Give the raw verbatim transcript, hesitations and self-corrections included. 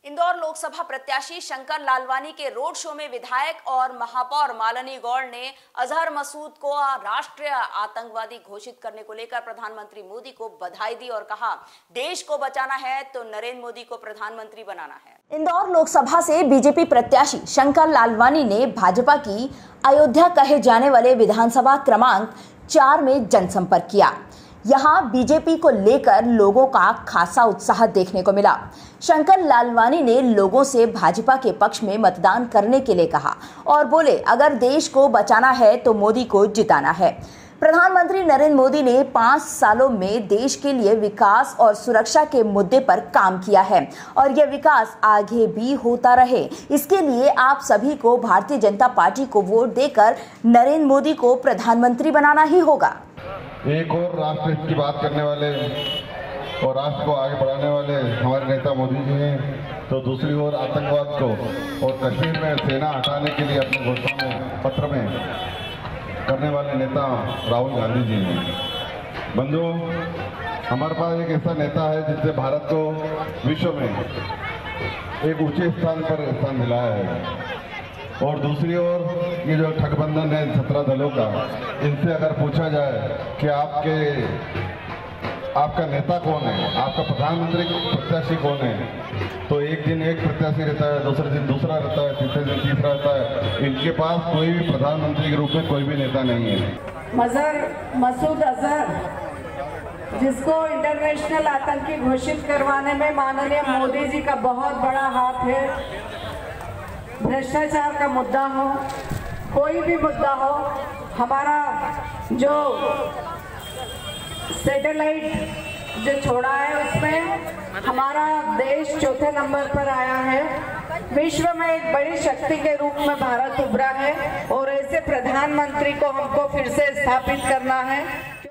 इंदौर लोकसभा प्रत्याशी शंकर लालवानी के road show में विधायक और महापौर मालिनी गौड़ ने अजहर मसूद को राष्ट्रीय आतंकवादी घोषित करने को लेकर प्रधानमंत्री मोदी को बधाई दी और कहा, देश को बचाना है तो नरेंद्र मोदी को प्रधानमंत्री बनाना है। इंदौर लोकसभा से बीजेपी प्रत्याशी शंकर लालवानी ने भाजपा की अयोध्या कहे जाने वाले विधानसभा क्रमांक चार में जनसंपर्क किया। यहाँ बीजेपी को लेकर लोगों का खासा उत्साह देखने को मिला। शंकर लालवानी ने लोगों से भाजपा के पक्ष में मतदान करने के लिए कहा और बोले, अगर देश को बचाना है तो मोदी को जिताना है। प्रधानमंत्री नरेंद्र मोदी ने पाँच सालों में देश के लिए विकास और सुरक्षा के मुद्दे पर काम किया है और यह विकास आगे भी होता रहे। इसके लिए आप सभी को भारतीय जनता पार्टी को वोट देकर नरेंद्र मोदी को प्रधानमंत्री बनाना ही होगा। एक और राष्ट्र हित की बात करने वाले और राष्ट्र को आगे बढ़ाने वाले हमारे नेता मोदी जी हैं, तो दूसरी ओर आतंकवाद को और कश्मीर में सेना हटाने के लिए अपने घोषणा में पत्र में करने वाले नेता राहुल गांधी जी हैं। बंधुओं, हमारे पास एक ऐसा नेता है जिससे भारत को विश्व में एक ऊंचे स्थान पर स्थान दिलाया है। और दूसरी ओर ये जो ठगबंधन है सत्रह दलों का, इनसे अगर पूछा जाए कि आपके आपका नेता कौन है, आपका प्रधानमंत्री प्रत्याशी कौन है, तो एक दिन एक प्रत्याशी रहता है, दूसरे दिन दूसरा रहता है, तीसरे दिन तीसरा रहता है। इनके पास कोई भी प्रधानमंत्री के रूप में कोई भी नेता नहीं है। मजहर मसूद अजहर, जिसको इंटरनेशनल आतंकी घोषित करवाने में माननीय मोदी जी का बहुत बड़ा हाथ है। भ्रष्टाचार का मुद्दा हो, कोई भी मुद्दा हो, हमारा जो सैटेलाइट जो छोड़ा है उसमें हमारा देश चौथे नंबर पर आया है। विश्व में एक बड़ी शक्ति के रूप में भारत उभरा है और ऐसे प्रधानमंत्री को हमको फिर से स्थापित करना है।